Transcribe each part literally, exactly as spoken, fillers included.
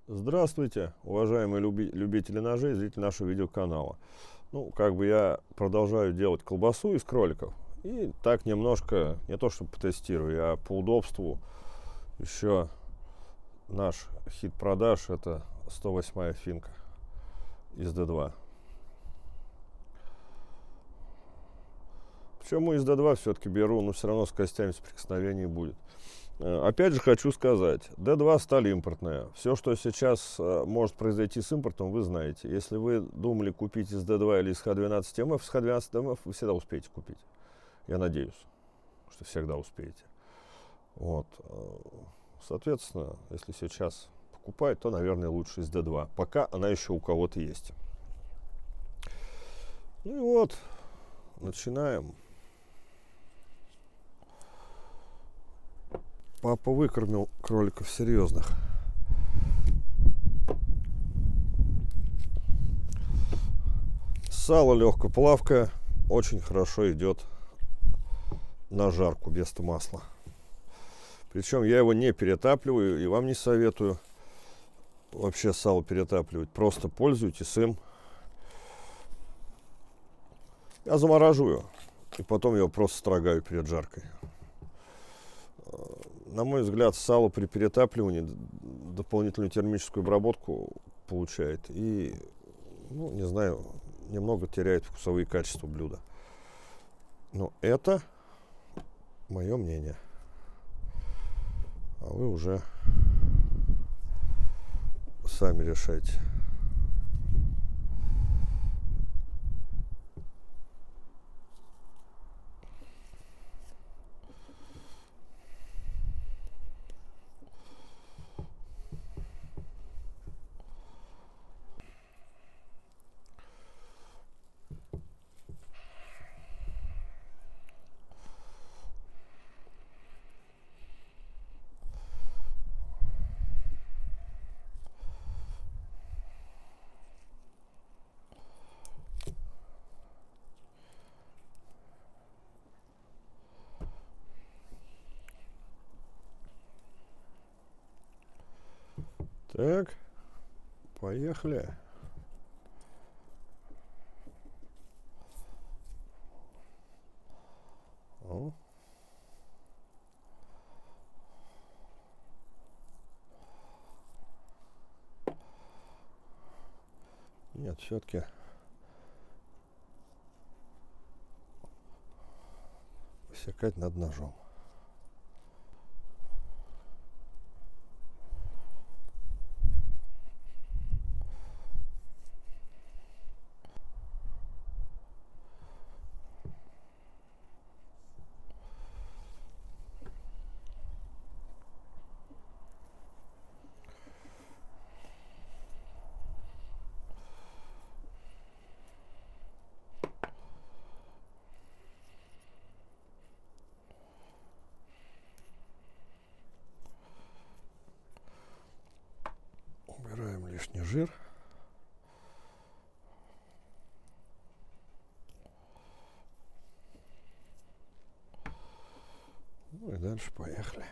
Здравствуйте, уважаемые люби- любители ножей, зрители нашего видеоканала. Ну, как бы я продолжаю делать колбасу из кроликов. И так немножко, не то чтобы потестирую, а по удобству еще наш хит продаж — это сто восьмая финка из дэ два. Почему из дэ два все-таки беру, но все равно с костями соприкосновений будет. Опять же хочу сказать, дэ два сталь импортная. Все, что сейчас может произойти с импортом, вы знаете. Если вы думали купить из дэ два или из ха двенадцать эм эф, с ха двенадцать эм эф вы всегда успеете купить. Я надеюсь, что всегда успеете. Вот. Соответственно, если сейчас покупать, то, наверное, лучше из дэ два. Пока она еще у кого-то есть. Ну и вот, начинаем. Папа выкормил кроликов серьезных. Сало легкое, плавкое, очень хорошо идет на жарку без масла. Причем я его не перетапливаю и вам не советую вообще сало перетапливать. Просто пользуйтесь им. Я замораживаю и потом его просто строгаю перед жаркой. На мой взгляд, сало при перетапливании дополнительную термическую обработку получает и, ну, не знаю, немного теряет вкусовые качества блюда. Но это мое мнение. А вы уже сами решайте. Так, поехали. О. Нет, все-таки высекать над ножом. Убираем лишний жир. Ну и дальше поехали.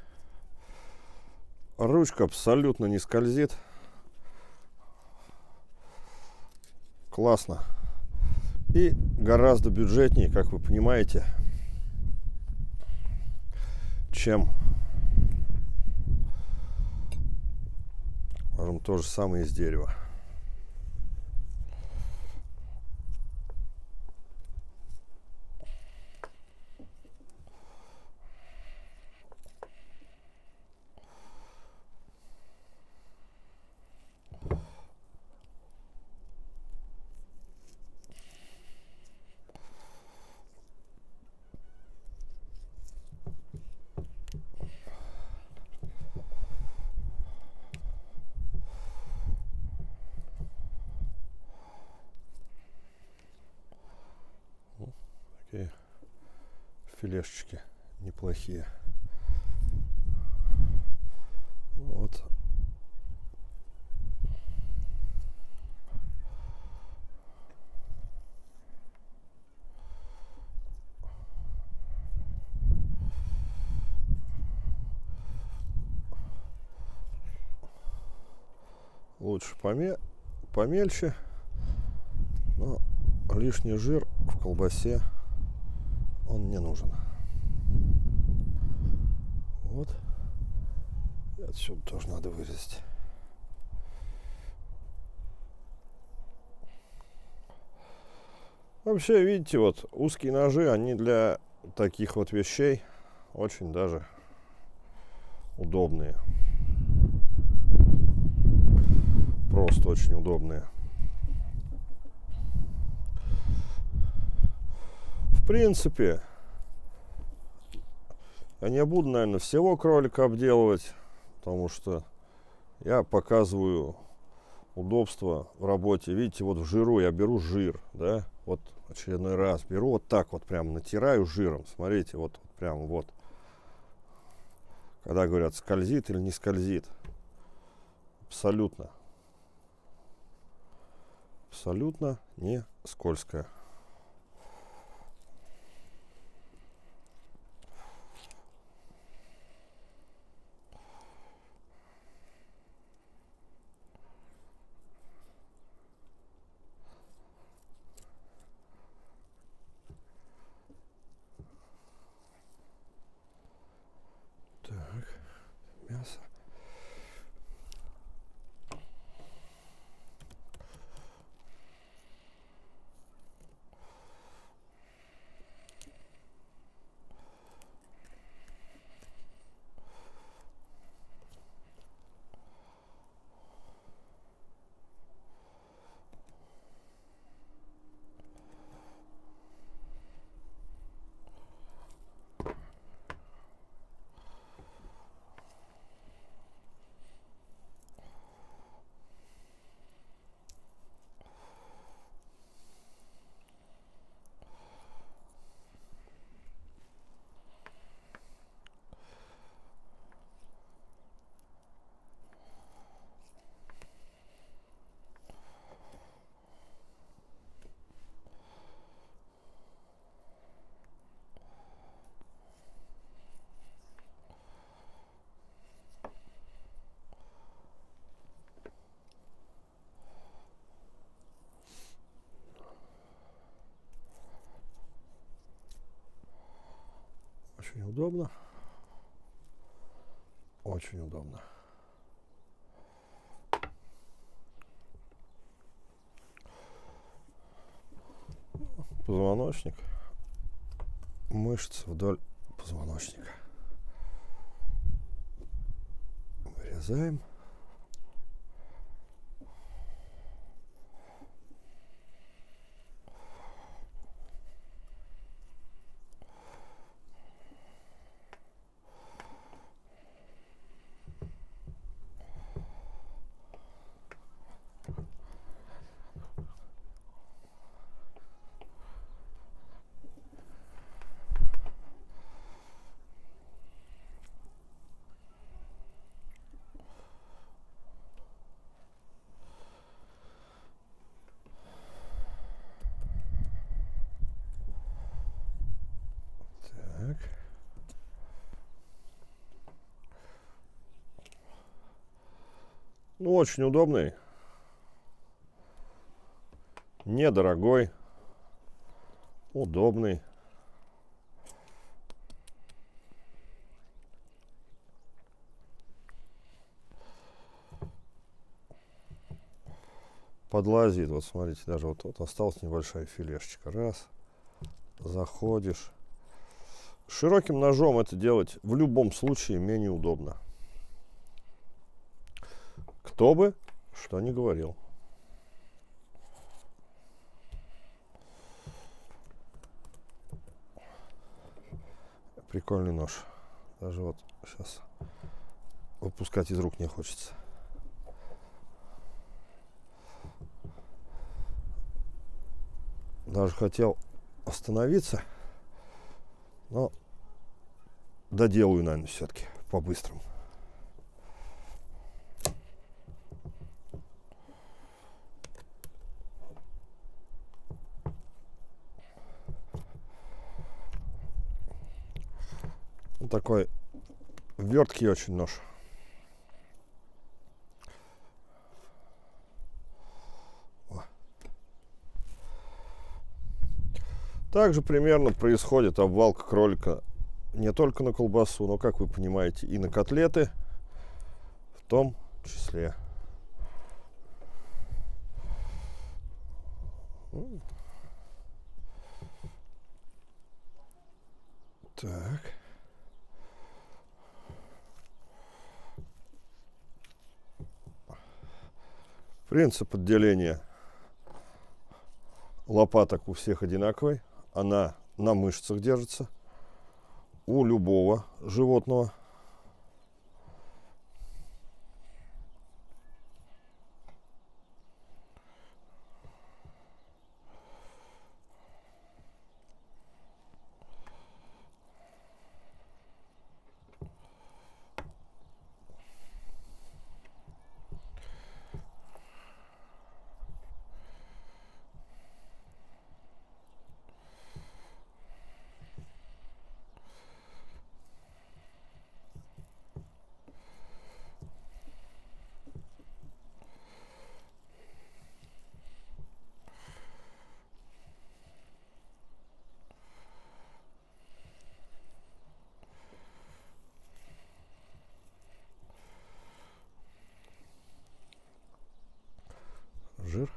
Ручка абсолютно не скользит. Классно. И гораздо бюджетнее, как вы понимаете, чем, скажем, то же самое из дерева. Такие филешечки неплохие. Вот. лучше поме помельче, но лишний жир в колбасе он не нужен. Вот. И отсюда тоже надо вырезать. Вообще, видите, вот узкие ножи, они для таких вот вещей очень даже удобные. Просто очень удобные. В принципе, я не буду, наверное, всего кролика обделывать, потому что я показываю удобство в работе. Видите, вот в жиру я беру жир, да, вот очередной раз беру, вот так вот прям натираю жиром. Смотрите, вот, вот прям вот. Когда говорят, скользит или не скользит. Абсолютно. Абсолютно не скользкая. Так, мясо. Очень удобно. Очень удобно. Позвоночник. Мышцы вдоль позвоночника. Вырезаем. Так. Ну, очень удобный. Недорогой. Удобный. Подлазит. Вот смотрите, даже вот, вот осталась небольшая филешечка. Раз. Заходишь. Широким ножом это делать в любом случае менее удобно. Кто бы что ни говорил. Прикольный нож. Даже вот сейчас выпускать из рук не хочется. Даже хотел остановиться, но доделаю, наверное, все-таки по-быстрому. Вот такой верткий очень нож. Также примерно происходит обвалка кролика не только на колбасу, но, как вы понимаете, и на котлеты в том числе. Так. Принцип отделения лопаток у всех одинаковый. Она на мышцах держится. У любого животного. Жир.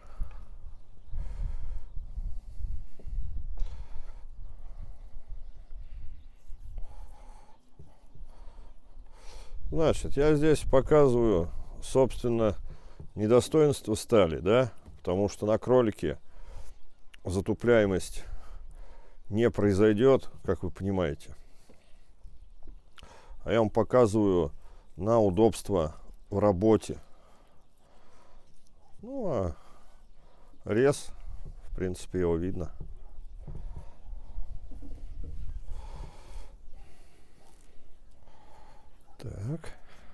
Значит, я здесь показываю, собственно, недостоинство стали, да, потому что на кролике затупляемость не произойдет, как вы понимаете. А я вам показываю на удобство в работе. Ну, а рез, в принципе, его видно. Так.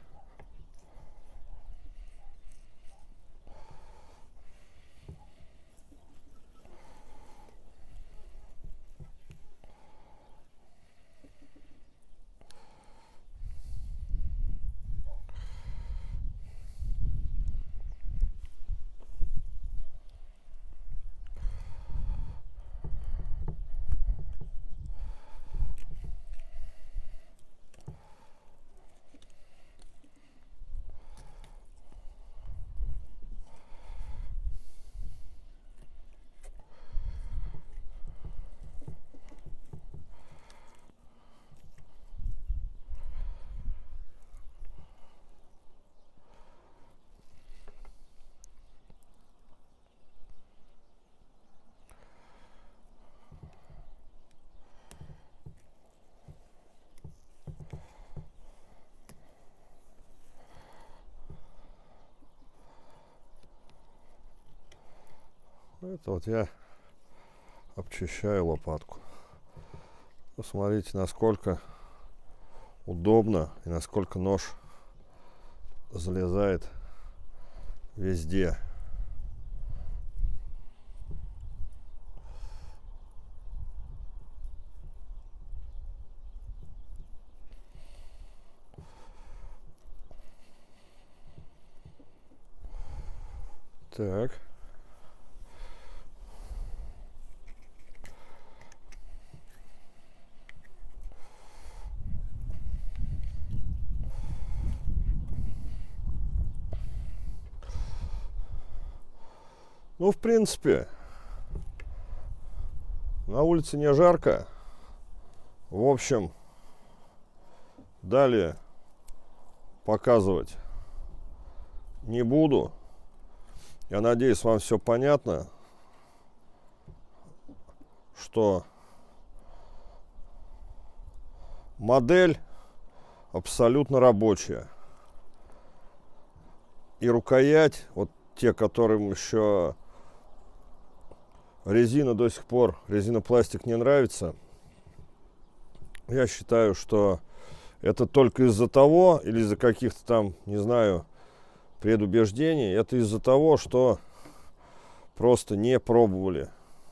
Это вот я обчищаю лопатку. Посмотрите, насколько удобно и насколько нож залезает везде. Так. Ну, в принципе, на улице не жарко. В общем, далее показывать не буду. Я надеюсь, вам все понятно, что модель абсолютно рабочая. И рукоять, вот те, которым еще резина до сих пор, резинопластик не нравится, я считаю, что это только из-за того, или из-за каких-то там, не знаю, предубеждений, это из-за того, что просто не пробовали.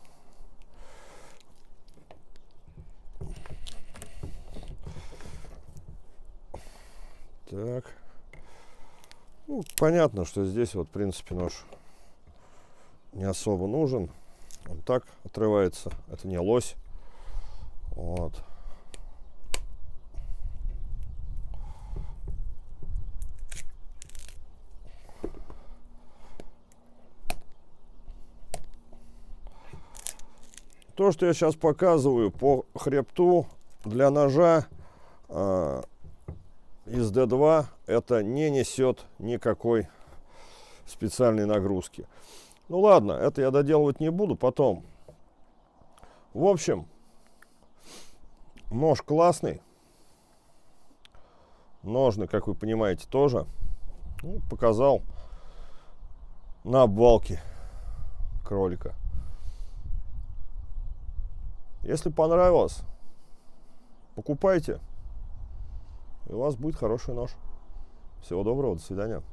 Так. Ну, понятно, что здесь вот, в принципе, нож не особо нужен. Он так отрывается. Это не лось. Вот. То, что я сейчас показываю по хребту для ножа э, из дэ два, это не несет никакой специальной нагрузки. Ну ладно, это я доделывать не буду потом. В общем, нож классный. Ножны, как вы понимаете, тоже. Ну, показал на обвалке кролика. Если понравилось, покупайте, и у вас будет хороший нож. Всего доброго, до свидания.